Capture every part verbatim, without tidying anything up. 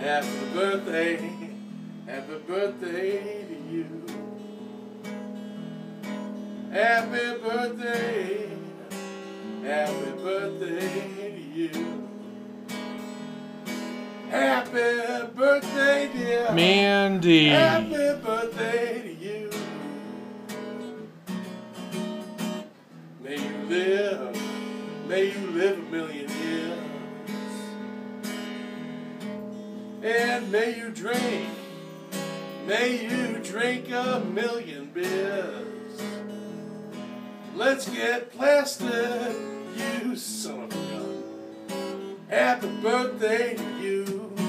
Happy birthday, happy birthday to you. Happy birthday, happy birthday to you. Happy birthday, dear Mandy. Happy birthday to you. May you live, may you live a million years. And may you drink, may you drink a million beers. Let's get plastered, you son of a gun. Happy birthday to you.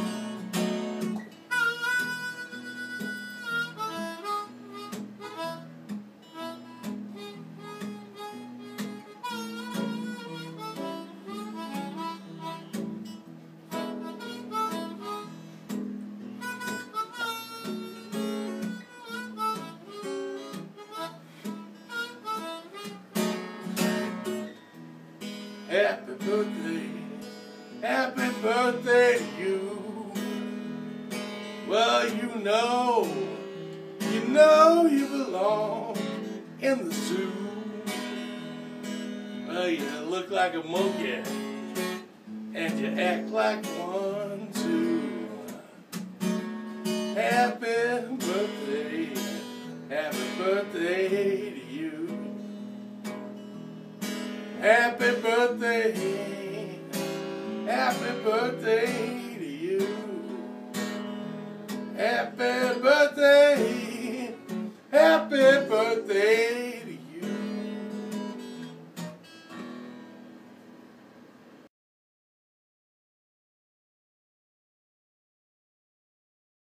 Happy birthday, happy birthday to you. Well, you know, you know you belong in the zoo. Well, you look like a monkey, and you act like one too. Happy birthday, happy birthday to you. Happy birthday, happy birthday to you. Happy birthday, happy birthday